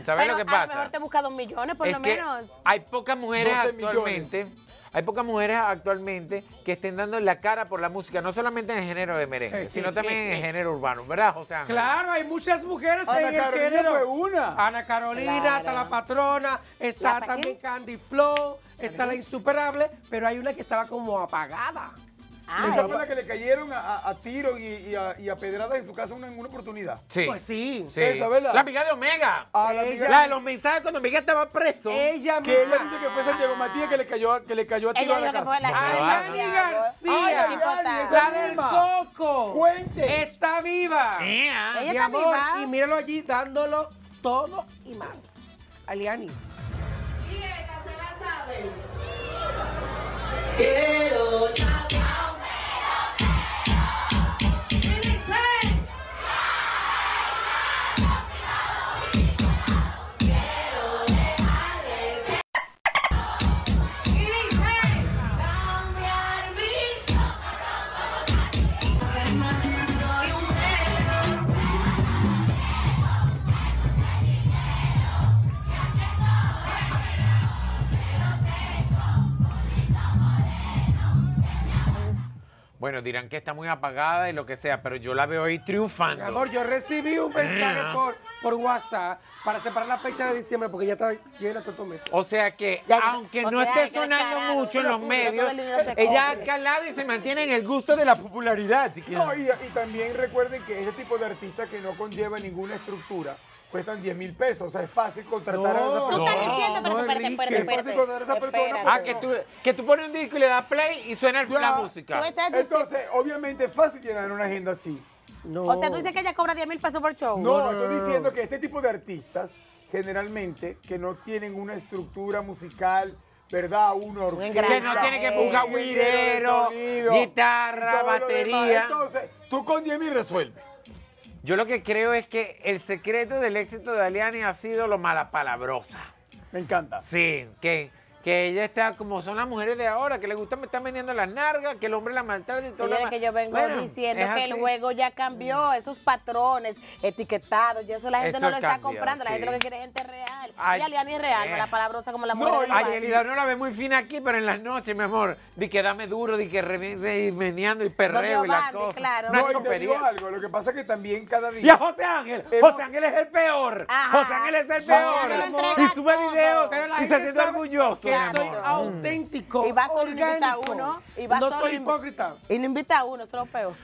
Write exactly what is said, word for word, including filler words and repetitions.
¿Sabes lo que pasa? A lo mejor te busca dos millones, por es lo que menos. hay pocas mujeres actualmente, millones. hay pocas mujeres actualmente que estén dando la cara por la música, no solamente en el género de merengue, Eh, sino eh, también eh, en el eh. género urbano, ¿verdad, José Ángel? Claro, hay muchas mujeres Ana en el Carolina género. fue una. Ana Carolina, Claro. está la patrona, está ¿La también qué? Candy Flow, está la insuperable, pero hay una que estaba como apagada. Ah, Esa ella- fue la que le cayeron a, a, a tiro y, y, a, y a pedradas en su casa una, en una oportunidad. Sí. Pues sí. Sí. Esa, ¿verdad? La amiga de Omega. Ah, la Ella- amiga- La de los mensajes cuando Omega estaba preso. Ella Que ella misma. dice que fue Santiago Matías que le cayó, que le cayó a tiro Ella a la dijo que fue casa. la Ah, ella, Ayani ella, García. Ay, Ayani, importa. esa La del misma. Coco. Cuente. Está viva. Ea. Ella Mi está amor, viva. y míralo allí dándolo todo y más. Aliani. Y esta se la sabe. Quiero chapao. Y dice. Quiero dejar de ser. Y dice. Cambiar mi. Soy un negro. Bueno, dirán que está muy apagada y lo que sea, pero yo la veo ahí Mi triunfando. amor, yo recibí un mensaje por, por WhatsApp para separar la fecha de diciembre porque ya está llena todo el mes. O sea que, Ya, aunque o no sea, esté que sonando descarado, mucho en todo los el medios, dinero se ella ha coge. calado y se mantiene en el gusto de la popularidad. chiquilla. No, y, y también recuerden que ese tipo de artistas que no conlleva ninguna estructura cuestan diez mil pesos. O sea, es fácil contratar a esa No. Tú persona. estás diciendo, no, espérate, espérate, Enrique, espérate, es fácil espérate. contratar a esa persona Espérate. Ah, que tú, que tú pones un disco y le das play y suena el- la Ya. música. Tú estás diciendo- Entonces, obviamente es fácil llenar una agenda así. No. O sea, tú dices que ella cobra diez mil pesos por show. No, no, estoy no, diciendo no. que este tipo de artistas, generalmente, que no tienen una estructura musical, ¿verdad? Una orquesta. engranaje. Que no tiene que buscar un ingeniero güirero, de sonido, guitarra, y todo lo batería. demás. Entonces, tú con diez mil resuelves. Yo lo que creo es que el secreto del éxito de Aliani ha sido lo malapalabrosa. Me encanta. Sí, que, que ella está como son las mujeres de ahora, que le gusta me están vendiendo las nargas, que el hombre la maltrata y todo lo Señores, demás. que yo vengo Bueno, diciendo es que el así. juego ya cambió, esos patrones etiquetados, y eso la gente Eso no lo está cambió, comprando, la gente sí. lo que quiere es gente real. Ay, y Aliani es real, eh. no la palabrosa como la No, mujer del y- Ay, barrio. Elida no la ve muy fina aquí, pero en las noches, mi amor, di que dame duro, di que reviente y meneando y perreo y la Giovanni, cosa. claro. Una No, y te chopería. digo algo, lo que pasa es que también cada Y a día... José Ángel, Hemos- José Ángel es el peor. Ajá. José Ángel es el José Ángel peor. entrega Y sube todo. videos Pero la y se gente siente sabe orgulloso, mi que soy amor. auténtico, Y va solo y no invita a orgánico. uno, y va no solo soy y- hipócrita. Y no invita a uno, eso es lo peor.